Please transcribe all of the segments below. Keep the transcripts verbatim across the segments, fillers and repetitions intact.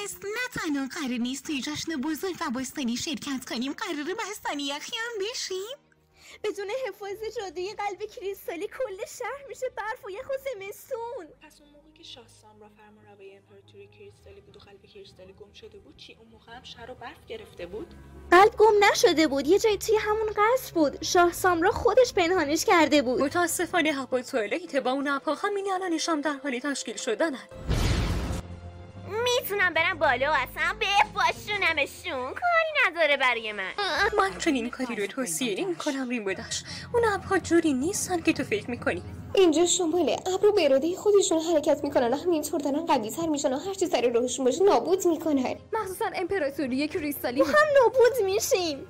پس نه تنها قرار نیست توی جشن بزرگ و بستانی شرکت کنیم، قرار بستانی یخی هم بشیم. بدون حفاظ جادوی قلب کریستالی کل شهر میشه برف و یخ و زمستون. پس اون موقع که شاه سامرا فرمانروای امپراتوری کریستالی بود و قلب کریستالی گم شده بود چی؟ اون موقع هم شهر رو برف گرفته بود؟ قلب گم نشده بود، یه جای توی همون قصر بود. شاه سامرا خودش پنهانش کرده بود. متاسفانه هوا توالت با اون ابرها همین الانشام در حال تشکیل شدنن. میتونم برم بالا و اصلا بپاشونمشون، کاری نداره برای من. من چنین کاری رو توصیه نمی کنم ریمبودش. اون ابرها جوری نیستن که تو فکر میکنی. اینجا شماله، ابر به اراده خودشون حرکت میکنن، همینطور دارن قوی تر میشن و هر چی سر راهشون باشه نابود میکنن. مخصوصا امپراتوری کریستالی هم نابود میشیم.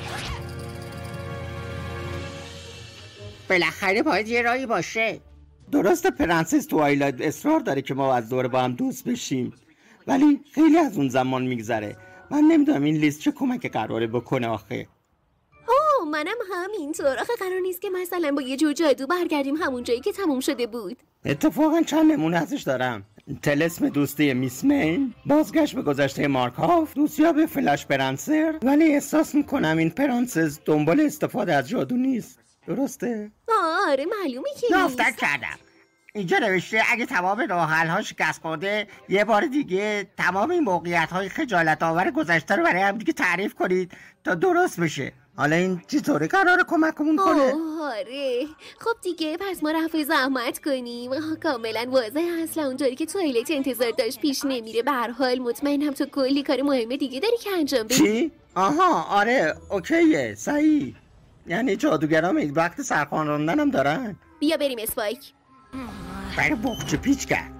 بالاخره باید یه راهی باشه. درسته پرنسس توایلایت اصرار داره که ما از دور با هم دوست بشیم، ولی خیلی از اون زمان میگذره. من نمیدونم این لیست چه کمک قراره بکنه آخه. اوه منم همینطور. آخه قرار نیست که مثلا با یه جور جادو برگردیم همون جایی که تموم شده بود. اتفاقا چند نمونه ازش دارم. طلسم دوستی میس مین، بازگشت به گذشته مارکاف، دوستیاب فلش پرنسر. ولی احساس میکنم این پرنسس دنبال استفاده از جادو نیست. درسته؟ آره معلومه که دفتر کردم. اینجا نوشته اگه تمام راه حل‌ها شکست خورده یه بار دیگه تمام این موقعیت‌های خجالت آور گذشته رو برای هم دیگه تعریف کنید تا درست بشه. حالا این چطوری قراره کمکمون کنه؟ آره خب دیگه پس ما رفع زحمت کنیم. کاملا واضحه اصلا اونجوری که توالت انتظار داشت پیش نمیره. به هر حال مطمئنم تو کلی کار مهم دیگه داری که انجام بدی. چی؟ آها آره اوکیه صحیح. یعنی جادوگرام این وقت سرخوان راندن هم دارن. بیا بریم اسپایک. برای بخچه پیچ کرد.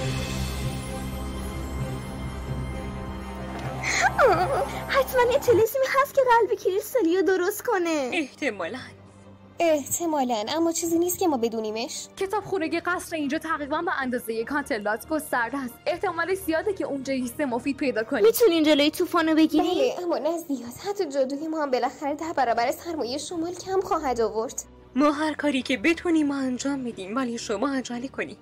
حتما یه طلسمی هست که قلب کریستالی رو درست کنه. احتمالاً احتمالاً، اما چیزی نیست که ما بدونیمش. کتاب خونگی قصر اینجا تقریبا به اندازه یک کانتلات گسترده است. احتمال زیاده که اونجا حس مفید پیدا کنیم. میتونین جلوی طوفانو بگیریم؟ بله اما نه زیاد. حتی جادوی ما هم بالاخره ده برابر سرمایه شمال کم خواهد آورد. ما هر کاری که بتونیم انجام میدیم، ولی شما عجله کنید.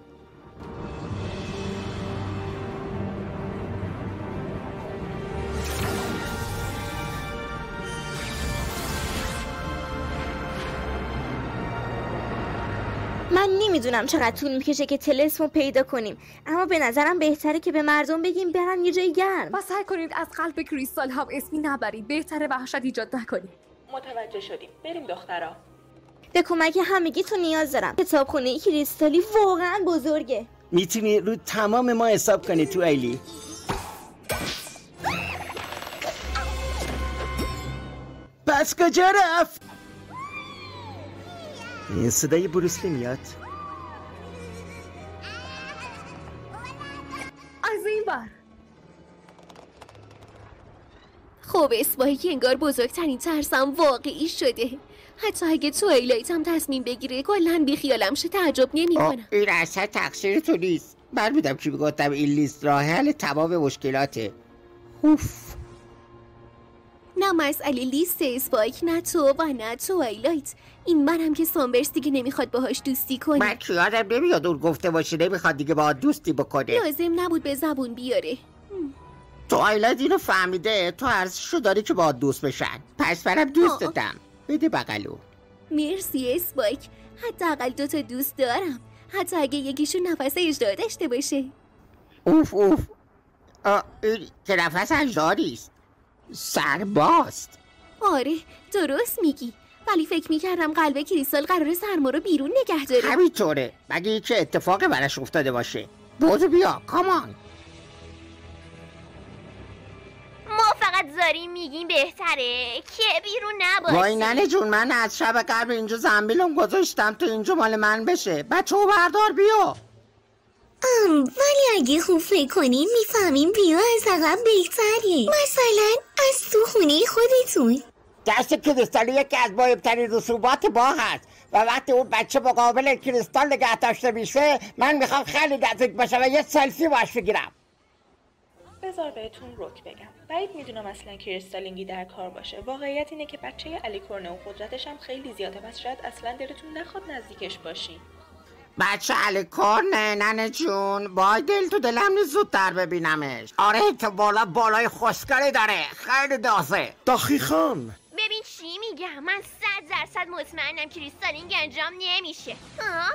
من نمیدونم چقدر طول میکشه که طلسمو پیدا کنیم، اما به نظرم بهتره که به مردم بگیم برن یه جای گرم. و سعی کنید از قلب کریستال هم اسمی نبرید. بهتره وحشت ایجاد نکنید. متوجه شدیم. بریم دخترا. به کمک همگی تو نیاز دارم. کتابخونه کریستالی واقعا بزرگه. میتونی رو تمام ما حساب کنی تو ایلی. پس کجا رفت؟ این صدای بروسلی میاد. از این بر. خب اسپایک انگار بزرگترین ترسم واقعی شده. حتی اگه توایلایت هم تصمیم بگیره کلاً بیخیالم شه تعجب نمی‌کنم. این اصلا تقصیر تو نیست. من میدم که میگفتم این لیست راه حل تمام مشکلاته. اوف. نه مسئله لیست اسپایک، نه تو و نه توایلایت. این منم که سامبرز دیگه نمیخواد باهاش دوستی کنه. من که یادم نمیاد اون گفته باشه نمیخواد دیگه باهات دوستی بکنه. لازم نبود به زبون بیاره. توایلایت اینو فهمیده تو ارزششو داری که باهات دوست بشن. پس منم دوست دادم. بده بغلو. مرسی اسپایک. حداقل دو تا دوست دارم، حتی اگه یکیشون نفس اجرا داشته باشه. اوف اوف. آه این که نفس اجراریست، سرباست. آره درست میگی، ولی فکر میکردم قلب کریستال قراره سرما رو بیرون نگه داره. همینطوره، مگه این چه اتفاقی براش افتاده باشه. بودو بیا کامان. ما فقط زاریم میگیم بهتره که بیرون نباشی. وای ننه جون، من از شب قبل اینجا زنبیلم گذاشتم تو اینجا مال من بشه. بچه و بردار بیا. ام ولی اگه خوب فکر کنین میفهمیم بیا از عقب بهتره. مثلا از تو خونه خودتون. دست کریستال یکی از مهمترین رسوبات باغ هست و وقتی اون بچه مقابل کریستال نگه داشته میشه من میخوام خیلی نزدیک باشم و یه سلفی باش بگیرم. بذار بهتون رک بگم. بعید میدونم اصلا کریستالینگی در کار باشه. واقعیت اینه که بچه الیکورن و قدرتش هم خیلی زیاده، پس شاید اصلا دلتون نخواد نزدیکش باشین. بچه علی کرنه ننه جون، وای دل تو دلم نیست زودتر ببینمش. آره تو بالا بالای خوشگلی داره، خیلی دازه. دقیقاً. ببین چی میگم، من صد درصد مطمئنم کریستالینگ انجام نمیشه. ها؟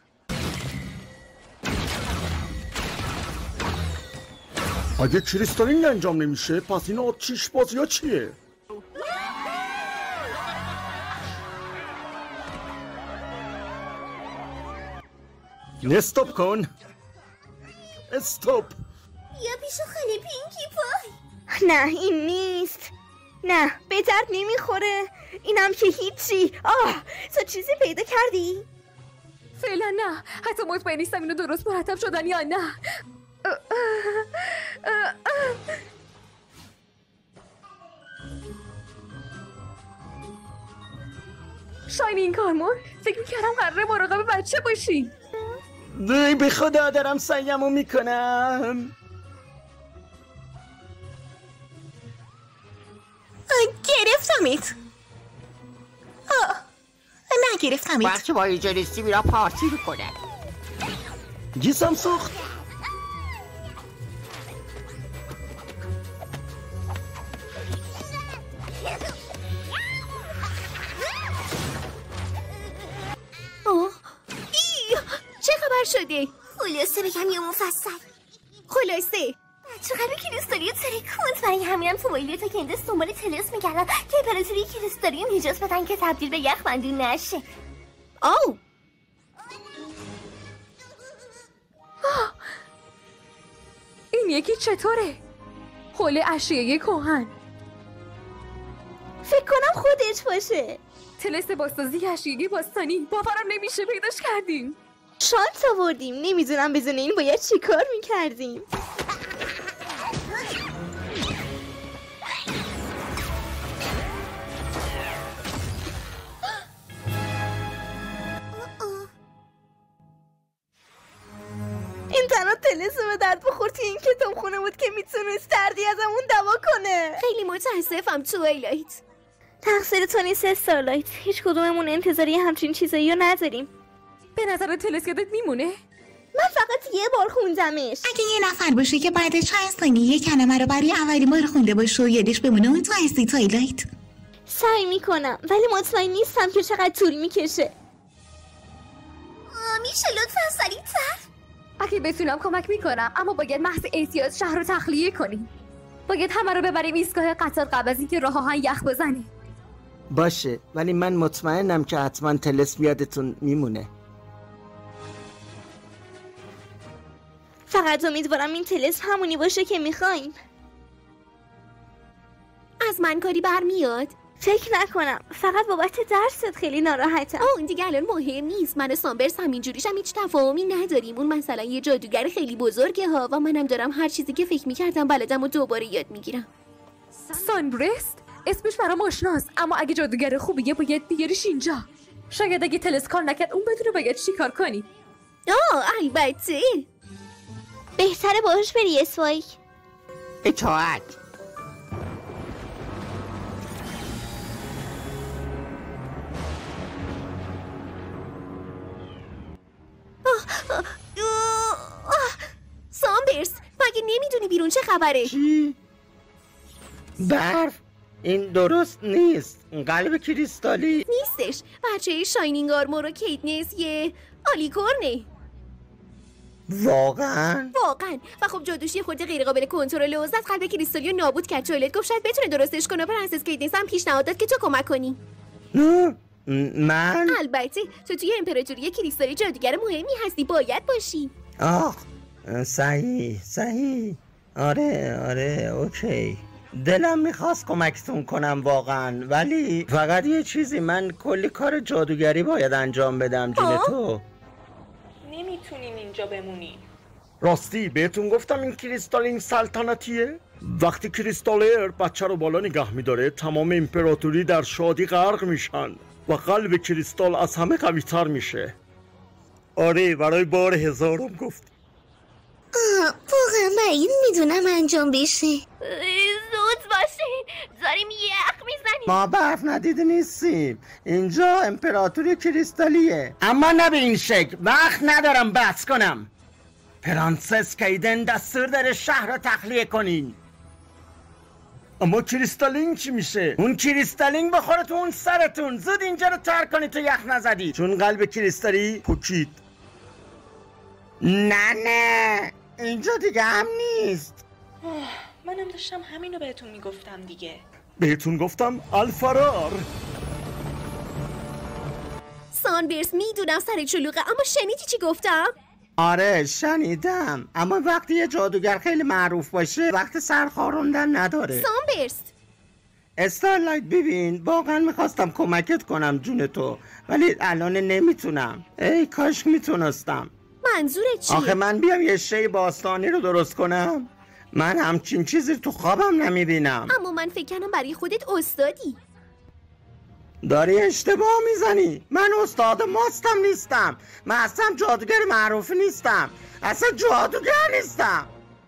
اگه کریستالینگ انجام نمیشه پس این آتیش بازی ها چیه؟ استاپ کن. استاپ. یا پیشو خاله پینکی پای. نه این نیست. نه به درد نمیخوره. اینم که هیچی. آه تو چیزی پیدا کردی؟ فعلا نه، حتی مطمئن نیستم اینو درست مرتب شدن یا نه. شاینینگ آرمور، فکر میکردم قراره مراقب بچه باشی. وای به خدا دارم سعیمو میکنم. گرفتمت. آه نه گرفتمت. بچه با اینجا نیستی میرا پارتی میکنه. جیسم سوخت. چه خبر شده؟ خلاصه بگم یا مفصل؟ خلاصه چقدر کریستالی ترکوند، برای همینم تو وایلی تا کندس دنبال تلس میگردن که امپراتوری کریستالی رو نجات بدن که تبدیل به یخ بندون نشه. آو این یکی چطوره؟ حوله اشیاء کهن. فکر کنم خودش باشه. تلس بازسازی اشیاء باستانی. باورم نمیشه پیداش کردیم. شانس آوردیم. نمیدونم بدون این باید چی کار میکردیم. این تنها تلس به درد بخور توی این کتاب خونه بود که میتونست دردی ازمون دوا کنه. خیلی متاسفم توایلایت. تقصیر تو نیست استارلایت. هیچ کدوممون انتظاری همچین چیزایی رو نداریم. به نظر تلس یادت میمونه؟ من فقط یه بار خوندمش. اگه یه نفر باشه که بعد چند ثانیه یه کلمه رو برای اولین بار خونده باشه و یادش بمونه اون تو هستی توایلایت. سعی میکنم ولی مطمئن نیستم که چقدر طول میکشه. میشه لطفا سریع‌تر؟ اگه بتونم کمک میکنم، اما باید محض احتیاط شهر رو تخلیه کنیم. باید همه رو ببریم ایستگاه قطار قبل از اینکه راه آهن یخ بزنه. باشه ولی من مطمئنم که حتما تلس یادتون میمونه. فقط امیدوارم این تلس همونی باشه که میخوایم. از من کاری برمیاد؟ فکر نکنم. فقط بابت درست خیلی ناراحتم. آه این دیگه الان مهم نیست. من و سامبرز همینجوریش هم هیچ تفاهمی نداریم. اون مثلا یه جادوگر خیلی بزرگه ها و منم دارم هر چیزی که فکر میکردم بلدم و دوباره یاد میگیرم. سانبرست؟ اسمش برام آشناست، اما اگه جادوگر خوبیه باید بیاریش اینجا. شاید اگه تلس کار نکرد اون بدونه باید چی کار کنی. آه البته بهتره باهاش بری اسوایک. اطاعت. سامبرز مگه نمیدونی بیرون چه خبره؟ چی؟ برف؟ این درست نیست. قلب کریستالی نیستش. بچه شاینینگ آرمور و کیتنس یه آلیکورنه. واقعا؟ واقعا. و خب جادوشی خورده غیر قابل کنترل و زد قلب کریستالی رو نابود کرد. توایلایت گفت شاید بتونه درستش کنه. پرنسس کیتنس هم پیشنهاد داد که تو کمک کنی. نه من؟ البته تو توی امپراتوری کریستالی جادوگر مهمی هستی، باید باشی. آه صحیح صحیح. آره آره اوکی. دلم میخواست کمکتون کنم واقعا، ولی فقط یه چیزی، من کلی کار جادوگری باید انجام بدم. جون تو نمیتونیم اینجا بمونیم. راستی بهتون گفتم این کریستالینگ سلطنتیه؟ وقتی کریستالر بچه رو بالا نگه میداره تمام امپراتوری در شادی غرق میشن و قلب کریستال از همه قوی تر میشه. آره برای بار هزارم گفت. آه واقعا بعید میدونم انجام بشه. زود باشه، داریم یخ میزنیم. ما برف ندیده نیستیم. اینجا امپراتوری کریستالیه. اما نه به این شکل. وقت ندارم بحث کنم. پرنسس کیدن دستور داره شهر رو تخلیه کنین. اما کریستالین چی میشه؟ اون کریستالین بخوره تو اون سرتون. زود اینجا رو ترک کنید تو یخ نزدی. چون قلب کریستالی پوکید. نه نه اینجا دیگه هم نیست. منم داشتم همینو بهتون میگفتم دیگه. بهتون گفتم الفرار. سانبرس میدونم سر چلوغه، اما شنیدی چی گفتم؟ آره شنیدم، اما وقتی یه جادوگر خیلی معروف باشه وقت سرخاروندن نداره. سانبرس استارلایت ببین، واقعا میخواستم کمکت کنم جون تو، ولی الان نمیتونم. ای کاش میتونستم. منظورت چیه؟ آخه من بیام یه شی باستانی رو درست کنم؟ من همچین چیزی تو خوابم نمیبینم. اما من فکر کنم برای خودت استادی. داری اشتباه میزنی. من استاد ماستم نیستم. من اصلا جادوگر معروف نیستم. اصلا جادوگر نیستم.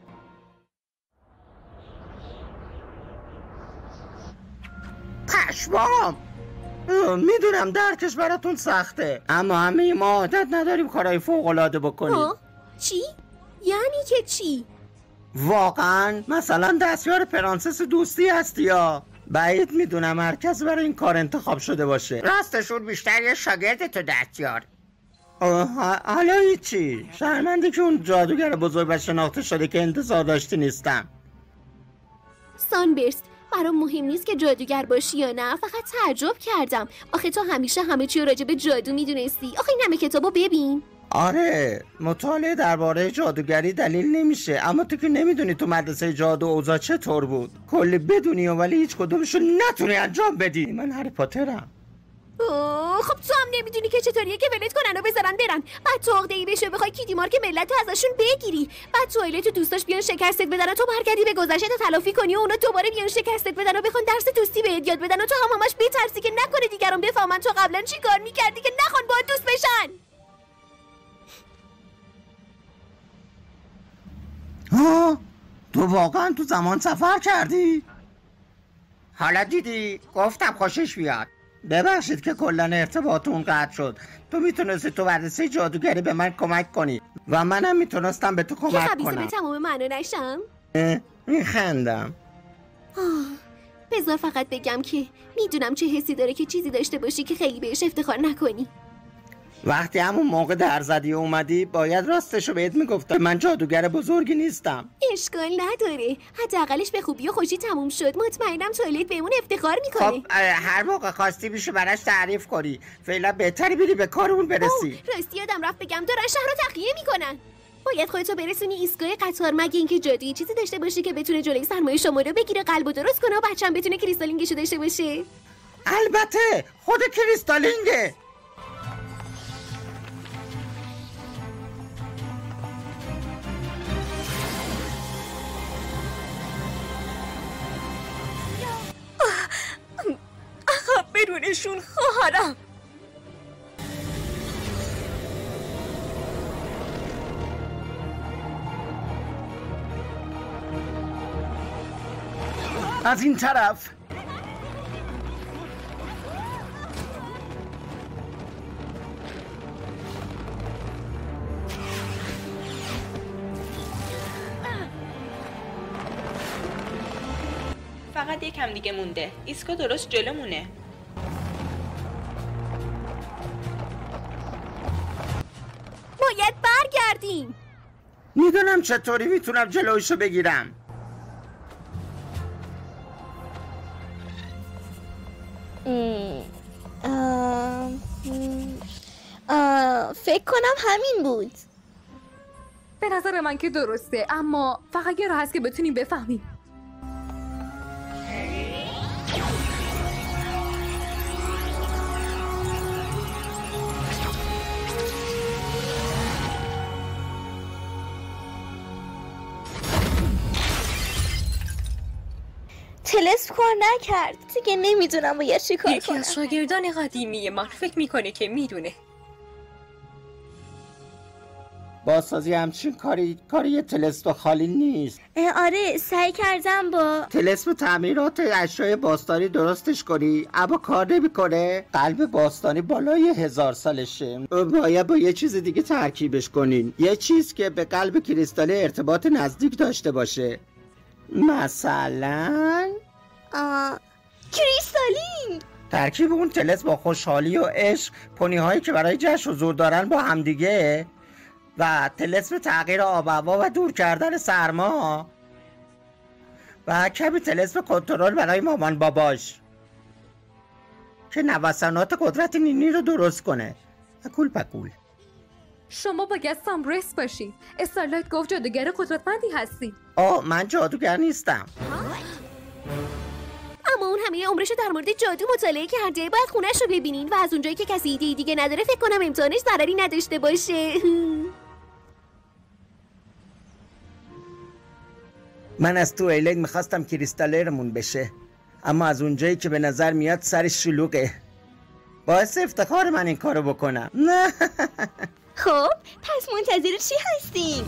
پشمام. میدونم درکش براتون سخته، اما همه ما عادت نداریم کارهای فوق‌العاده بکنیم. ها؟ چی؟ یعنی که چی؟ واقعا مثلا دستیار پرنسس دوستی هستی یا؟ بعید میدونم مرکز برای این کار انتخاب شده باشه. راستشون بیشتر یه شاگرد تو دستیار. حالا هیچی، شرمنده که اون جادوگر بزرگ و شناخته شده که انتظار داشتی نیستم. سانبرست برام مهم نیست که جادوگر باشی یا نه، فقط تعجب کردم. آخه تو همیشه همه چی راجع به جادو میدونستی. آخه این همه کتابو ببین. آره مطالعه درباره جادوگری دلیل نمیشه، اما تو که نمیدونی تو مدرسه جادو اوضاع چطور بود. کلی بدونی ولی هیچ کدومشو نتونی انجام بدی. من هری پاترم. اوه خب تو هم نمیدونی که چطوریه که ولت کنن و بذارن برن. بعد تو عقده‌ای بشه بخوای کیدی مارک ملت تو ازشون بگیری. بعد تویلت و دوستاش بیان شکستت بدن و تو برگردی به گذشته تلافی کنی و اونا دوباره بیان شکستت بدن و بخوان درس دوستی بهت یاد بدن و تو هم همش بترسی که نکنه دیگران بفهمن تو قبلا چی کار می‌کردی که نخوان باهات دوست بشن. ها؟ تو واقعا تو زمان سفر کردی؟ حالا دیدی؟ گفتم خوشش بیاد. ببخشید که کلا ارتباطمون قطع شد. تو میتونستی تو مدرسه جادوگری به من کمک کنی و منم میتونستم به تو کمک کنم. که خبیثه به تمام معنا نشم؟ میخندم. بذار فقط بگم که میدونم چه حسی داره که چیزی داشته باشی که خیلی بهش افتخار نکنی. وقتی همون موقع در زدی اومدی باید راستشو بهت میگفتم. من جادوگر بزرگی نیستم. اشکال نداره، حداقلش به خوبی و خوشی تموم شد. مطمئنم تویلت بهمون افتخار میکنه. خب هر موقع خواستی میشه براش تعریف کنی. فعلا بهتری بری به کارمون برسی. راستی یادم رفت بگم دارن شهر رو تخلیه میکنن. باید خودتو برسونی ایستگاه قطار مگه اینکه جادویی چیزی داشته باشه که بتونه جلوی سرمایه شما رو بگیره، قلبو درست کنه و بچه‌م بتونه کریستالینگشو داشته باشه. البته خود کریستالینگه. عقب برونشون خواهرم. از این طرف. فقط یکم دیگه مونده. ایسکا درست جلومونه. باید برگردیم. میدونم چطوری میتونم جلوشو بگیرم. فکر کنم همین بود. به نظر من که درسته، اما فقط یه راه هست که بتونیم بفهمیم. تلسپ کار نکرد دیگه. نمیدونم باید چی کار کنم. یکی از شاگردان قدیمی من فکر میکنه که میدونه. بازسازی همچین کاری کاری یه طلسم خالی نیست. آره سعی کردم با طلسم تعمیرات اشیاء باستانی درستش کنی اما کار نمیکنه. قلب باستانی بالای هزار سالشه، باید با یه چیز دیگه ترکیبش کنین، یه چیز که به قلب کریستالی ارتباط نزدیک داشته باشه. مثلا آه... کریستالین. ترکیب اون طلسم با خوشحالی و عشق، پونی هایی که برای جشن حضور دارن با همدیگه، و طلسم تغییر آب و هوا و دور کردن سرما، و کمی طلسم کنترل برای مامان باباش که نوسانات قدرت نینی رو درست کنه. پکول پکول. شما باید سامبرس باشی. استارلایت گفت جادوگر قدرتمندی هستی. آه من جادوگر نیستم. اما اون همه عمرشو در مورد جادو مطالعه کرده. باید خونش رو ببینین و از اونجایی که کسی ایده دیگه نداره فکر کنم امتحانش ضرری نداشته باشه. من از تو ایلین میخواستم کریستالرمون بشه، اما از اونجایی که به نظر میاد سرش شلوغه. باعث افتخار من این کارو بکنم. خب پس منتظر چی هستیم؟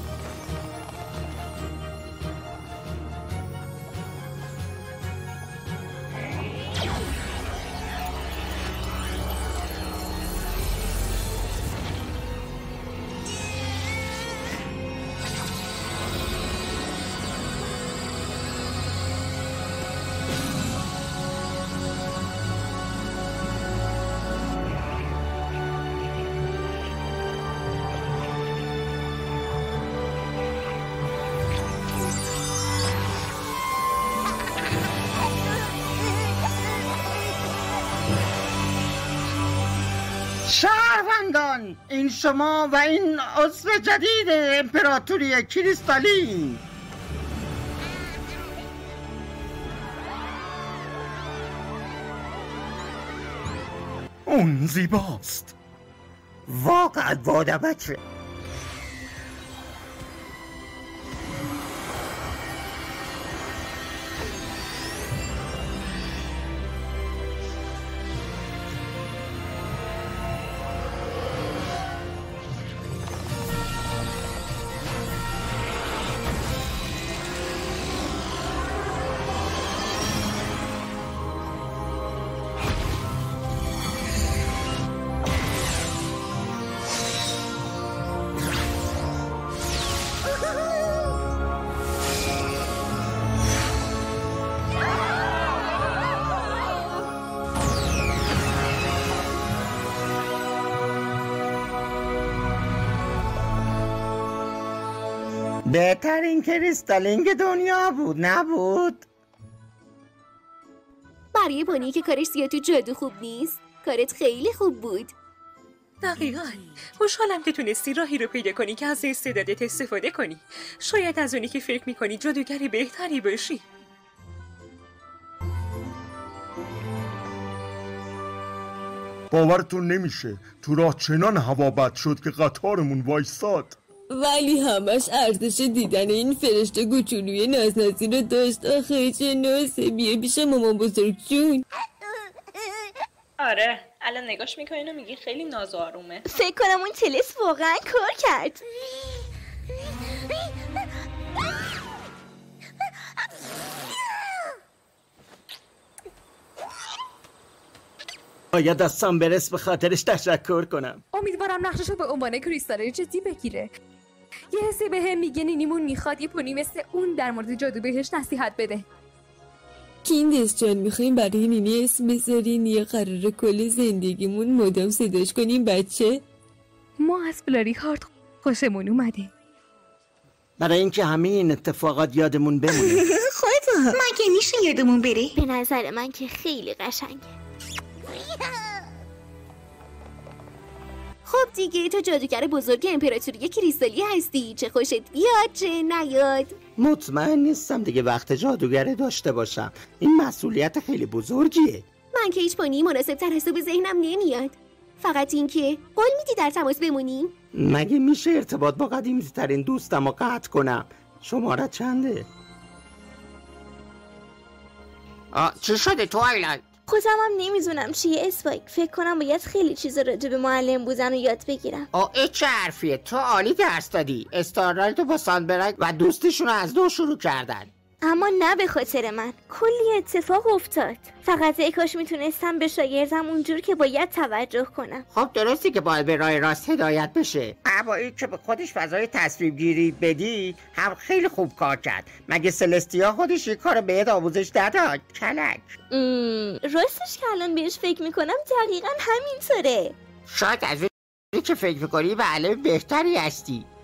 شهروندان، این شما و این عضو جدید امپراتوری کریستالین. اون زیباست. واقعا بادمته. بهترین کریستالینگ دنیا بود نبود؟ برای پونی که کارش زیاد تو جادو خوب نیست، کارت خیلی خوب بود. دقیقاً. خوشحالم که تونستی راهی رو پیدا کنی که از استعدادت استفاده کنی. شاید از اونی که فکر میکنی جادوگری بهتری باشی. باورتون نمیشه تو راه چنان هوا بد شد که قطارمون وایساد، ولی همش ارزش دیدن این فرشته کوچولوی نازنازی رو داشت. آخه چه نازه. بیا پیش مامان بزرگ جون. آره الان نگاش میکنین و میگی خیلی ناز و آرومه. فکر کنم اون تلس واقعا کار کرد. باید از سامبرس به خاطرش تشکر کنم. امیدوارم نقششو به عنوان کریستال جدی بگیره. یه حسی به هم میگه نینیمون میخواد یه پونی مثل اون در مورد جادو بهش نصیحت بده. کیندس جان میخوایم برای نینی اسم بذارین یا قراره کل زندگیمون مدام صداش کنیم بچه؟ ما از فلاری هارت خوشمون اومده. برای اینکه همه این اتفاقات یادمون بمونه. خدا مگه میشه یادمون بره؟ به نظر من که خیلی قشنگه. خب دیگه تو جادوگر بزرگ امپراتوری کریستالی هستی، چه خوشت بیاد چه نیاد. مطمئن نیستم دیگه وقت جادوگره داشته باشم. این مسئولیت خیلی بزرگیه. من که هیچ پونی مناسب تر از تو به ذهنم نمیاد. فقط این که قول میدی در تماس بمونیم؟ مگه میشه ارتباط با قدیمی ترین دوستم رو قطع کنم؟ شماره چنده؟ آه چی شده توایلایت؟ خودم هم نمیدونم چیه اسپایک. فکر کنم باید خیلی چیزا راجع به معلم بودن رو یاد بگیرم. آه ای چه حرفیه، تو عالی درس دادی. استارلایت با ساندبرگ و دوستشون از دو شروع کردن. اما نه به خاطر من، کلی اتفاق افتاد. فقط ای کاش میتونستم به شاگردم اونجور که باید توجه کنم. خب درستی که باید به راه راست هدایت بشه، اما این که به خودش فضای تصمیم گیری بدی هم خیلی خوب کار کرد. مگه سلستیا خودش یک کار بهت آموزش نداد؟ کلک. راستش که الان بهش فکر میکنم دقیقا همینطوره. شاید از اونی که فکر میکنی معلم بهتری هستی.